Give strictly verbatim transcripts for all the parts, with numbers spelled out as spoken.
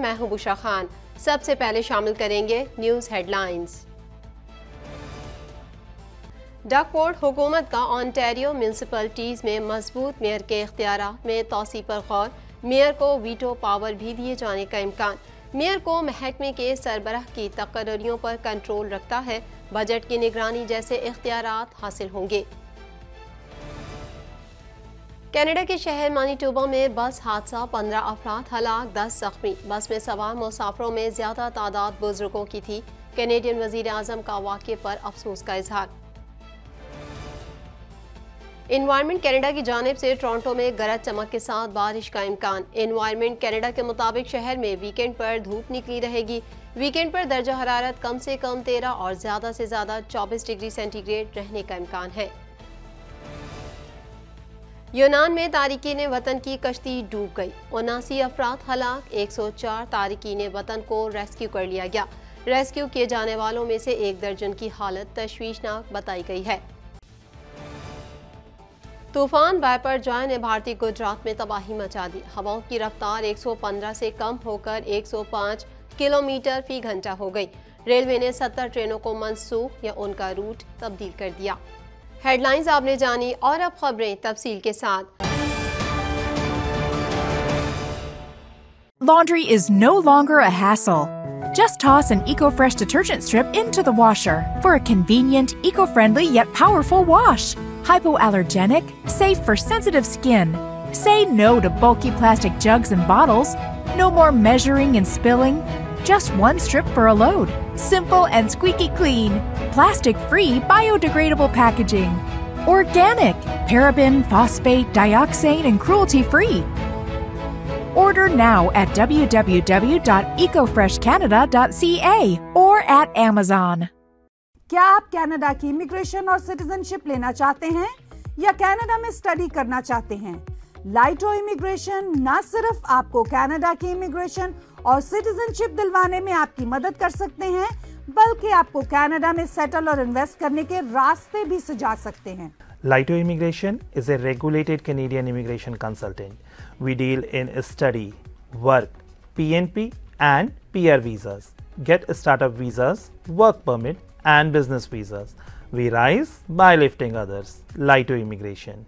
मैं हूं बुशरा खान। सबसे पहले शामिल करेंगे न्यूज़ हेडलाइंस। डकवर्थ हुकूमत का ओंटारियो म्यूनसिपैलिटीज़ में मजबूत मेयर के इख्तियारात में तोसी पर गौर, मेयर को वीटो पावर भी दिए जाने का इम्कान। मेयर को महकमे के सरबराह की तकर्रियों पर कंट्रोल रखता है, बजट की निगरानी जैसे इख्तियारात हासिल होंगे। कनाडा के शहर मैनिटोबा में बस हादसा, पंद्रह अफराद हलाक, दस जख्मी। बस में सवार मुसाफरों में ज्यादा तादाद बुजुर्गों की थी। कैनेडियन वजीर आजम का वाक़े पर अफसोस का इजहार। एनवायरमेंट कनाडा की जानिब से टोरंटो में गरज चमक के साथ बारिश का इम्कान। एनवायरमेंट कनाडा के मुताबिक शहर में वीकेंड पर धूप निकली रहेगी। वीकेंड पर दर्जा हरारत कम से कम तेरह और ज्यादा से ज्यादा चौबीस डिग्री सेंटीग्रेड रहने का इम्कान है। यूनान में तारिकीन वतन की कश्ती डूब गई, उनासी अफराद हलाक, एक सौ चार तारिकीन वतन को रेस्क्यू कर लिया गया। रेस्क्यू किए जाने वालों में से एक दर्जन की हालत तशवीशनाक बताई गई है। तूफान वाइपर जॉय ने भारतीय गुजरात में तबाही मचा दी। हवाओं की रफ्तार एक सौ पंद्रह से कम होकर एक सौ पाँच किलोमीटर फी घंटा हो गई। रेलवे ने सत्तर ट्रेनों को मनसूख या उनका रूट तब्दील कर दिया। हेडलाइंस आपने जानी और अब खबरें तफसील के साथ। Laundry is no longer a hassle. Just toss an EcoFresh detergent strip into the washer for a convenient, eco-friendly yet powerful wash. Hypoallergenic, safe for sensitive skin. Say no to bulky plastic jugs and bottles. No more measuring and spilling. Just one strip for a load. Simple and squeaky clean. Plastic-free, biodegradable packaging. Organic, paraben, phosphate, dioxane, and cruelty-free. Order now at w w w dot eco fresh canada dot c a or at Amazon. क्या आप Canada की immigration और citizenship लेना चाहते हैं या Canada में study करना चाहते हैं? लाइटो इमिग्रेशन न सिर्फ आपको कनाडा की इमिग्रेशन और सिटीजनशिप दिलवाने में आपकी मदद कर सकते हैं, बल्कि आपको कनाडा में सेटल और इन्वेस्ट करने के रास्ते भी सुझा सकते हैं। Laito Immigration is a regulated Canadian immigration consultant. We deal in study, work, P N P and P R visas. Get startup visas, work permit and business visas. We rise by lifting others. Laito Immigration.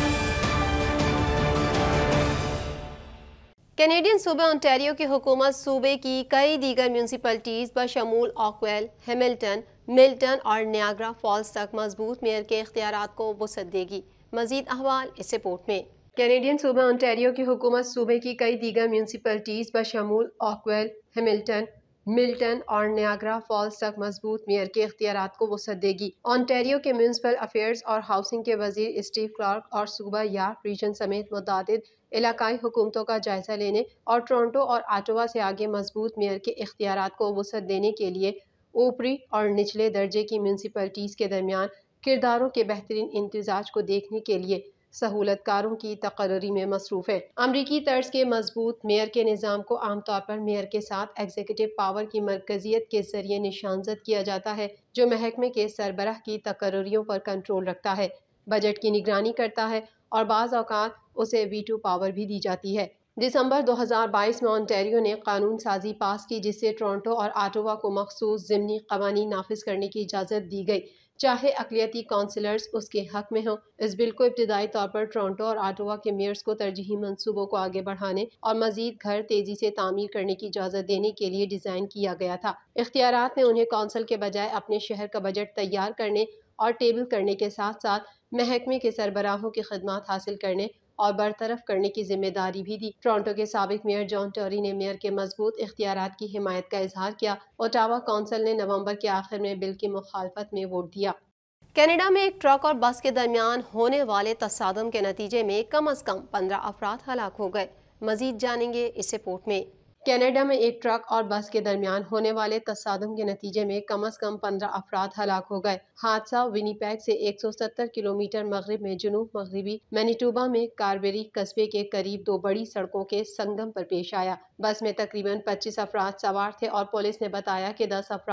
Canadian सूबे Ontario की हुकूमत सूबे की कई दीगर municipalities बशमूल Oakville, Hamilton, Milton और Niagara Falls तक मजबूत मेयर के इख्तियारात को वसअत देगी। मजीद अहवाल इस रिपोर्ट में। कैनेडियन सूबे ओंटारियो की हुकूमत सूबे की कई दीगर म्यूनसिपैलिटीज़ बशमूल ऑकवेल, हैमिल्टन, मिल्टन और नियाग्रा फॉल्स तक मजबूत मेयर के इख्तियारात को वसअत देगी। ओंटारियो के म्यूनसिपल अफेयर्स और हाउसिंग के वजीर स्टीव क्लार्क और सूबा यार्क रीजन समेत मुतअद्दिद इलाकाई हुकूमतों का जायजा लेने और टोरंटो और ऑटावा से आगे मजबूत मेयर के इख्तियारात को वसअत देने के लिए ऊपरी और निचले दर्जे की म्यूनसिपैलिटीज़ के दरमियान किरदारों के बेहतरीन इम्तिजाज को देखने के लिए सहूलतकारों की तकर्री में मसरूफ़ है। अमरीकी तर्ज के मजबूत मेयर के निज़ाम को आमतौर पर मेयर के साथ एग्जीक्यूटिव पावर की मरकजियत के जरिए निशानजद किया जाता है, जो महकमे के सरबराह की तकर्रियों पर कंट्रोल रखता है, बजट की निगरानी करता है और बाज़ औक़ात उसे वीटो पावर भी दी जाती है। दिसंबर दो हज़ार बाईस में ओंटारियो ने कानून साजी पास की, जिससे टोरंटो और ऑटावा को मखसूस ज़िमनी क़वानीन नाफिज करने की इजाज़त दी गई, चाहे अक़लियती काउंसिलर्स उसके हक में हों। इस बिल को इब्तदाई तौर पर टोरंटो और ऑटावा के मेयर्स को तरजीही मंसूबों को आगे बढ़ाने और मजीद घर तेजी से तामीर करने की इजाज़त देने के लिए डिज़ाइन किया गया था। इख्तियारात ने उन्हें कौंसिल के बजाय अपने शहर का बजट तैयार करने और टेबल करने के साथ साथ महकमे के सरबराहों की खिदमत हासिल करने और बरतरफ करने की जिम्मेदारी भी दी। टोरंटो के साबिक मेयर जॉन टोरी ने मेयर के मजबूत इख्तियारात की हिमायत का इजहार किया। ओटावा काउंसिल ने नवंबर के आखिर में बिल की मुखालफत में वोट दिया। कनाडा में एक ट्रक और बस के दरमियान होने वाले तसादम के नतीजे में कम अज कम पंद्रह अफराद हलाक हो गए। मजीद जानेंगे इस रिपोर्ट में। कनाडा में एक ट्रक और बस के दरमियान होने वाले तसादम के नतीजे में कम अज कम पंद्रह अफराद हलाक हो गए। हादसा विनीपेग से एक सौ सत्तर किलोमीटर मगरिब में जुनूब मगरबी मैनिटोबा में कारबेरी कस्बे के करीब दो बड़ी सड़कों के संगम पर पेश आया। बस में तकरीबन पच्चीस अफराद सवार थे और पुलिस ने बताया कि दस अफराद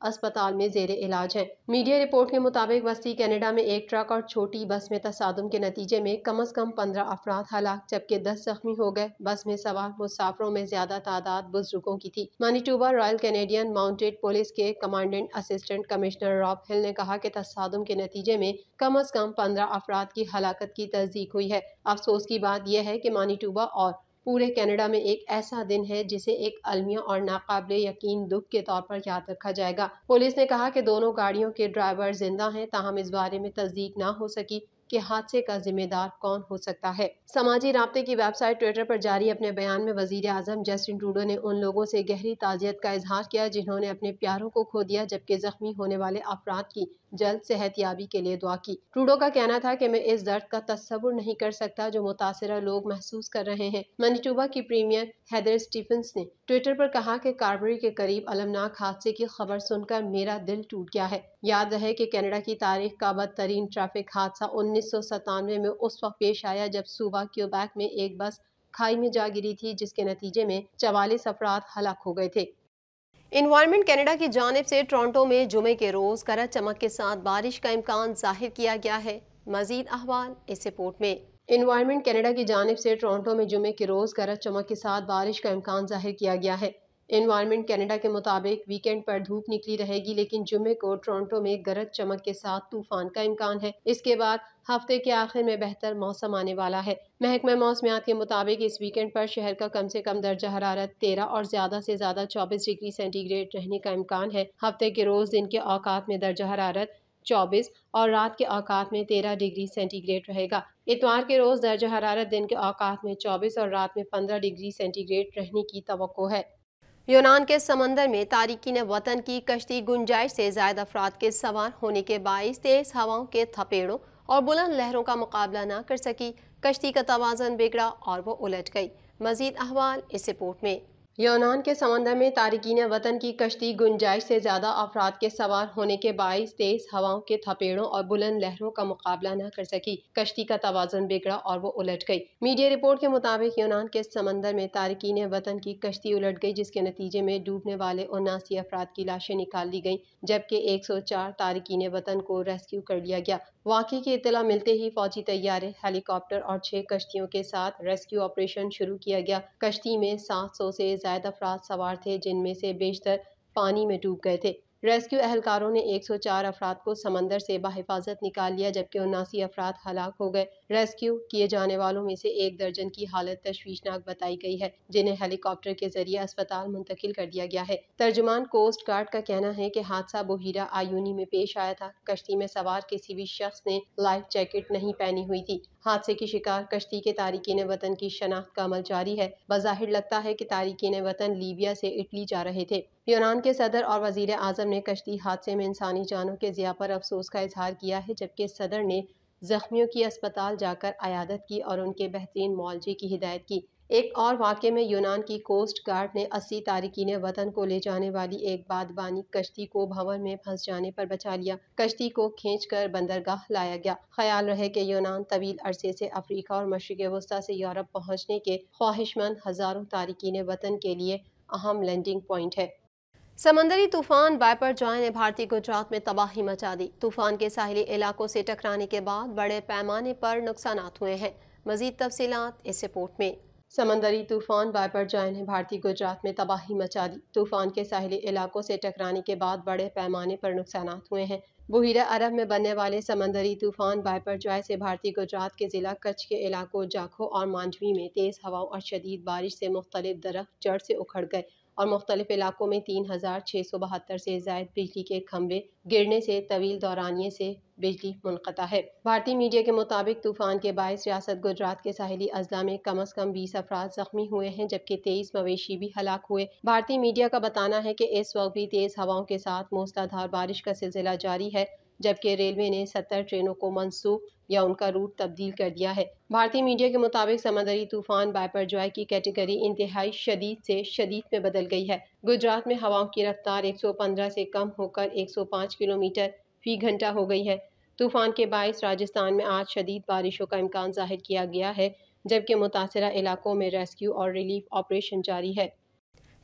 अस्पताल में जेर इलाज हैं। मीडिया रिपोर्ट के मुताबिक वस्ती कनाडा में एक ट्रक और छोटी बस में तसादुम के नतीजे में कम अज कम पंद्रह अफराद हलाक जबकि दस जख्मी हो गए। बस में सवार मुसाफरों में ज्यादा तादाद बुजुर्गों की थी। Manitoba Royal Canadian Mounted Police के commandant assistant commissioner Rob Hill ने कहा कि तसादुम के नतीजे में कम अज कम पंद्रह अफराद की हलाकत की तस्दीक हुई है। अफसोस की बात यह है कि मैनीटोबा और पूरे कनाडा में एक ऐसा दिन है जिसे एक अलमिया और नाकाबिले यकीन दुख के तौर पर याद रखा जाएगा। पुलिस ने कहा कि दोनों गाड़ियों के ड्राइवर जिंदा हैं, ताहम इस बारे में तस्दीक न हो सकी कि हादसे का जिम्मेदार कौन हो सकता है। समाजी राब्ते की वेबसाइट ट्विटर पर जारी अपने बयान में वजीर आजम जस्टिन ट्रूडो ने उन लोगों से गहरी ताजियत का इजहार किया जिन्होंने अपने प्यारों को खो दिया, जबकि जख्मी होने वाले अफराद की जल्द सेहतयाबी के लिए दुआ की। ट्रूडो का कहना था कि मैं इस दर्द का तस्वुर नहीं कर सकता जो मुतासिरा लोग महसूस कर रहे हैं। मैनीटोबा की प्रीमियर हेदर स्टीफन्स ने ट्विटर पर कहा कि कार्बरी के करीब अलमनाक हादसे की खबर सुनकर मेरा दिल टूट गया है। याद रहे कि कनाडा की तारीख का बदतरीन ट्रैफिक हादसा उन्नीस सौ सतानवे में उस वक्त पेश आया जब सूबा क्यूबैक में एक बस खाई में जा गिरी थी, जिसके नतीजे में चवालीस अफराद हलाक हो गए थे। इन्वायरमेंट कनाडा की जानिब से टोरंटो में जुमे के रोज गरज चमक के साथ बारिश का इम्कान जाहिर किया गया है। मजीद अहवाल इस रिपोर्ट में। इन्वायरमेंट कनाडा की जानिब से टोरंटो में जुमे के रोज गरज चमक के साथ बारिश का इम्कान जाहिर किया गया है। इन्वायरमेंट कनाडा के मुताबिक वीकेंड पर धूप निकली रहेगी, लेकिन जुमे को टोरंटो में गरज चमक के साथ तूफान का इम्कान है। इसके बाद हफ्ते के आखिर में बेहतर मौसम आने वाला है। महकमा मौसमियात के मुताबिक इस वीकेंड पर शहर का कम से कम दर्जा हरारत तेरह और ज्यादा से ज्यादा चौबीस डिग्री सेंटीग्रेड रहने का इम्कान है। हफ्ते के रोज दिन के औकात में दर्जा हरारत चौबीस और रात के औकात में तेरह डिग्री सेंटीग्रेड रहेगा। इतवार के रोज दर्जा हरारत दिन के औकात में चौबीस और रात में पंद्रह डिग्री सेंटीग्रेड रहने की तवक्को है। यूनान के समंदर में तारिकीन वतन की कश्ती गुंजाइश से ज्यादा अफराद के सवार होने के बाइस तेज हवाओं के थपेड़ों और बुलंद लहरों का मुकाबला न कर सकी। कश्ती का तवाज़न बिगड़ा और वो उलट गई। मजीद अहवाल इस रिपोर्ट में। यूनान के समंदर में तारिकीन वतन की कश्ती गुंजाइश से ज्यादा अफराद के सवार होने के बाइस तेज हवाओं के थपेड़ों और बुलंद लहरों का मुकाबला न कर सकी। कश्ती का तवाज़ुन बिगड़ा और वो उलट गई। मीडिया रिपोर्ट के मुताबिक यूनान के समंदर में तारिकीन वतन की कश्ती उलट गई, जिसके नतीजे में डूबने वाले उनासी अफराद की लाशें निकाल ली गईं, जबकि एक सौ चार तारिकीन वतन को रेस्क्यू कर लिया गया। वाक़े की इत्तला मिलते ही फौजी तैयारे, हेलीकॉप्टर और छह कश्तियों के साथ रेस्क्यू ऑपरेशन शुरू किया गया। कश्ती में सात सौ से ज्यादा अफराद सवार थे, जिनमें से बेशतर पानी में डूब गए थे। रेस्क्यू एहलकारों ने एक सौ चार अफराद को समंदर से बाहिफाजत निकाल लिया, जबकि उनासी अफराद हलाक हो गए। रेस्क्यू किए जाने वालों में से एक दर्जन की हालत तशवीशनाक बताई गई है, जिन्हें हेलीकॉप्टर के जरिए अस्पताल मुंतकिल कर दिया गया है। तर्जुमान कोस्ट गार्ड का कहना है कि हादसा बुहीरा आयूनी में पेश आया था। कश्ती में सवार किसी भी शख्स ने लाइफ जैकेट नहीं पहनी हुई थी। हादसे की शिकार कश्ती के तारिकीन वतन की शनाख्त का अमल जारी है। बज़ाहिर लगता है कि तारिकीन वतन लीबिया से इटली जा रहे थे। यूनान के सदर और वजीर आजम ने कश्ती हादसे में इंसानी जानों के ज़िया पर अफसोस का इजहार किया है, जबकि सदर ने जख्मियों की अस्पताल जाकर अयादत की और उनके बेहतरीन मुआवजे की हिदायत की। एक और वाक़े में यूनान की कोस्ट गार्ड ने अस्सी तारिकीन वतन को ले जाने वाली एक बादबानी कश्ती को भंवर में फंस जाने पर बचा लिया। कश्ती को खींचकर बंदरगाह लाया गया। ख्याल रहे कि यूनान तवील अरसे से अफ्रीका और मशरिक़ वस्ता से यूरोप पहुँचने के ख्वाहिशमंद हज़ारों तारिकीन वतन के लिए अहम लैंडिंग पॉइंट है। समंदरी तूफान वाइपर जॉय ने भारतीय गुजरात में तबाही मचा दी। तूफान के साहिली इलाकों से टकराने के बाद बड़े पैमाने पर नुकसानात हुए हैं। मजीद तफसीलात इस रिपोर्ट में। समंदरी तूफान वाइपर जॉय ने भारतीय गुजरात में तबाही मचा दी। तूफान के साहिली इलाकों से टकराने के बाद बड़े पैमाने पर नुकसानात हुए हैं। बुहीरा अरब में बनने वाले समंदरी तूफान वाइपर जॉय से भारतीय गुजरात के जिला कच्छ के इलाकों जाखो और मांडवी में तेज हवाओं और शदीद बारिश से मुख्तलिफ दरख्त जड़ से उखड़ गए और मुख्तलिफ इलाकों में तीन हजार छः सौ बहत्तर से जायद बिजली के खंभे गिरने से तवील दौरानिये से बिजली मुनक़ता है। भारतीय मीडिया के मुताबिक तूफान के बायस रियासत गुजरात के साहिली अजला में कम अज़ कम बीस अफराद जख्मी हुए हैं, जबकि तेईस मवेशी भी हलाक हुए। भारतीय मीडिया का बताना है कि इस वक्त भी तेज हवाओं के साथ मूसलाधार बारिश का सिलसिला जारी है, जबकि रेलवे ने सत्तर ट्रेनों को मनसूख या उनका रूट तब्दील कर दिया है। भारतीय मीडिया के मुताबिक समंदरी तूफान वाइपर जॉय की कैटेगरी इंतहाई शदीद से शदीद में बदल गई है। गुजरात में हवाओं की रफ्तार एक सौ पंद्रह से कम होकर एक सौ पाँच किलोमीटर फी घंटा हो गई है। तूफान के बायस राजस्थान में आज शदीद बारिशों का इम्कान जाहिर किया गया है, जबकि मुतासरा इलाकों में रेस्क्यू और रिलीफ ऑपरेशन जारी है।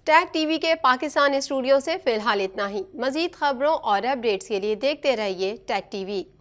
टैग टीवी के पाकिस्तान स्टूडियो से फिलहाल इतना ही। मजीद खबरों और अपडेट्स के लिए देखते रहिए टैग टीवी।